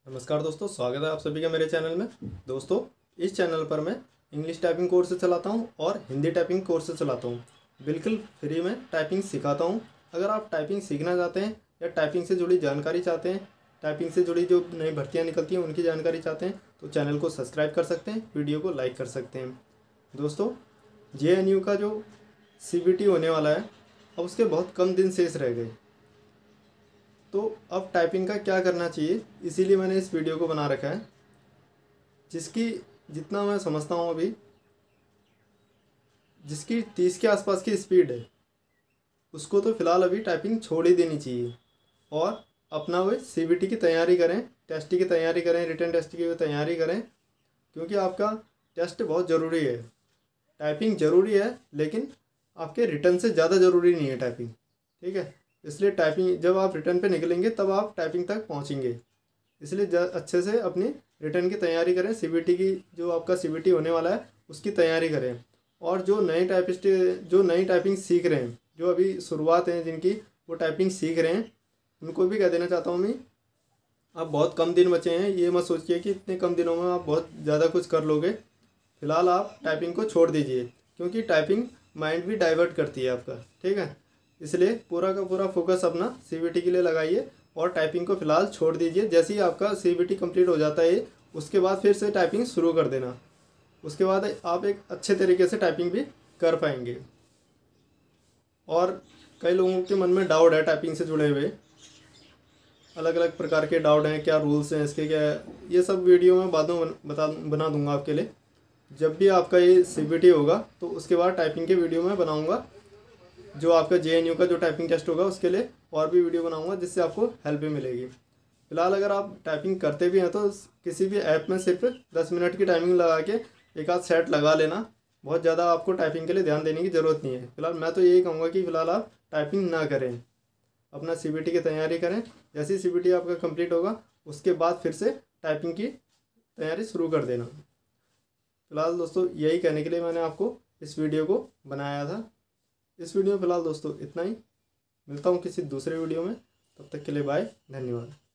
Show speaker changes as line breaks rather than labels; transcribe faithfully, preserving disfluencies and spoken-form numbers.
नमस्कार दोस्तों, स्वागत है आप सभी का मेरे चैनल में। दोस्तों, इस चैनल पर मैं इंग्लिश टाइपिंग कोर्स चलाता हूं और हिंदी टाइपिंग कोर्स चलाता हूं। बिल्कुल फ्री में टाइपिंग सिखाता हूं। अगर आप टाइपिंग सीखना चाहते हैं या टाइपिंग से जुड़ी जानकारी चाहते हैं, टाइपिंग से जुड़ी जो नई भर्तियाँ निकलती हैं उनकी जानकारी चाहते हैं, तो चैनल को सब्सक्राइब कर सकते हैं, वीडियो को लाइक कर सकते हैं। दोस्तों, जे एन यू का जो सी बी टी होने वाला है, अब उसके बहुत कम दिन शेष रह गए। तो अब टाइपिंग का क्या करना चाहिए, इसीलिए मैंने इस वीडियो को बना रखा है। जिसकी जितना मैं समझता हूँ अभी, जिसकी तीस के आसपास की स्पीड है, उसको तो फ़िलहाल अभी टाइपिंग छोड़ ही देनी चाहिए और अपना वही सी बी टी की तैयारी करें, टेस्ट की तैयारी करें, रिटन टेस्ट की तैयारी करें, क्योंकि आपका टेस्ट बहुत ज़रूरी है। टाइपिंग ज़रूरी है, लेकिन आपके रिटन से ज़्यादा ज़रूरी नहीं है टाइपिंग, ठीक है। इसलिए टाइपिंग जब आप रिटर्न पे निकलेंगे तब आप टाइपिंग तक पहुंचेंगे। इसलिए अच्छे से अपनी रिटर्न की तैयारी करें। सी बी टी की जो आपका सी बी टी होने वाला है उसकी तैयारी करें। और जो नए टाइपिस्ट जो नई टाइपिंग सीख रहे हैं, जो अभी शुरुआत है जिनकी, वो टाइपिंग सीख रहे हैं, उनको भी कह देना चाहता हूँ मैं, आप बहुत कम दिन बचे हैं। ये मत सोचिए कि इतने कम दिनों में आप बहुत ज़्यादा कुछ कर लोगे। फ़िलहाल आप टाइपिंग को छोड़ दीजिए, क्योंकि टाइपिंग माइंड भी डाइवर्ट करती है आपका, ठीक है। इसलिए पूरा का पूरा फोकस अपना सी बी टी के लिए लगाइए और टाइपिंग को फ़िलहाल छोड़ दीजिए। जैसे ही आपका सी बी टी कंप्लीट हो जाता है, उसके बाद फिर से टाइपिंग शुरू कर देना। उसके बाद आप एक अच्छे तरीके से टाइपिंग भी कर पाएंगे। और कई लोगों के मन में डाउट है टाइपिंग से जुड़े हुए, अलग अलग प्रकार के डाउट हैं, क्या रूल्स हैं इसके, क्या है, ये सब वीडियो में बाद में बता बना दूंगा आपके लिए। जब भी आपका ये सी बी टी होगा तो उसके बाद टाइपिंग के वीडियो में बनाऊँगा। जो आपका जे एन यू का जो टाइपिंग टेस्ट होगा उसके लिए और भी वीडियो बनाऊंगा, जिससे आपको हेल्प भी मिलेगी। फिलहाल अगर आप टाइपिंग करते भी हैं तो किसी भी ऐप में सिर्फ दस मिनट की टाइमिंग लगा के एक आध सेट लगा लेना। बहुत ज़्यादा आपको टाइपिंग के लिए ध्यान देने की ज़रूरत नहीं है। फिलहाल मैं तो यही कहूँगा कि फ़िलहाल आप टाइपिंग ना करें, अपना सी बी टी की तैयारी करें। जैसे ही सी बी टी आपका कंप्लीट होगा उसके बाद फिर से टाइपिंग की तैयारी शुरू कर देना। फिलहाल दोस्तों, यही कहने के लिए मैंने आपको इस वीडियो को बनाया था। इस वीडियो में फ़िलहाल दोस्तों इतना ही। मिलता हूँ किसी दूसरे वीडियो में, तब तक के लिए बाय, धन्यवाद।